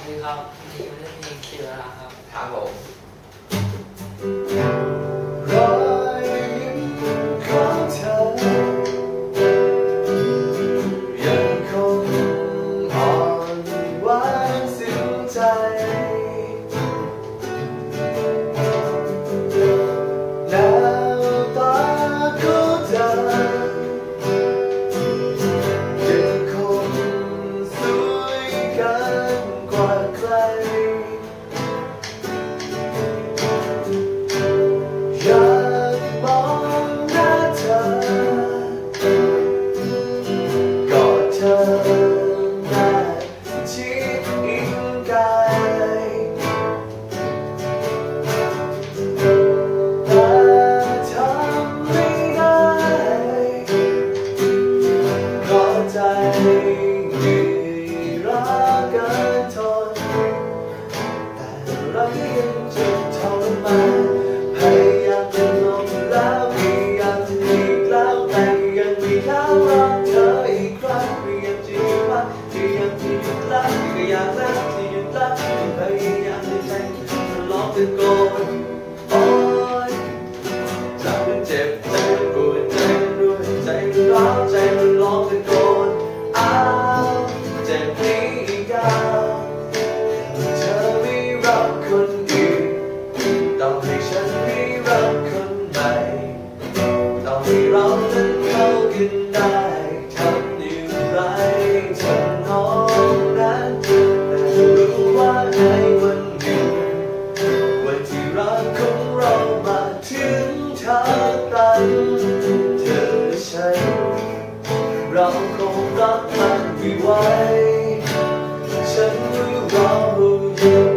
ดีครับนี่มันจะมีคิวแล้วครับครับผมรอยยิ้มของเธอยังคงอ่อนหวานซึ้งใจแล้วตาของเธอยังคงสวยเกินกว่าใครอยากมองหน้าเธอกอดเธอแนบชิดอิงกายแต่ทำไม่ได้เพราะใจมีรักเกินทนแต่รักยังจะทรมานพยายามจะลงแล้วพยายามจะหลีกแล้วแต่ยังไม่กล้ารักเธออีกครั้งพยายามจะหยุดรักพยายามจะหยุดรักที่ก็อยากรักที่หยุดรักที่พยายามจะใจมันร้องตะโกนโอ๊ยใจมันเจ็บใจมันปวดใจมันรวยใจมันร้าวใจมันร้องตะโกนอ้าวเจ็บนี้อีกแล้วเธอไม่รักคนอื่นต้องให้ฉันไม่รักคนใหม่ต้องให้เรานั้นเข้ากันได้ทำอย่างไรฉันน้องนั้นแต่รู้ว่าในวันหนึ่งวันที่รักของเรามาถึงทางตันเธอและฉันเราคงรักมันไม่ไหวฉันรู้เรายัง